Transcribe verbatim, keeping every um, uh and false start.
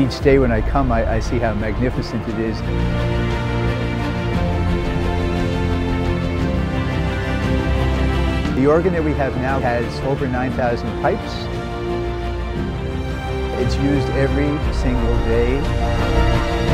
each day when I come, I, I see how magnificent it is. The organ that we have now has over nine thousand pipes. It's used every single day.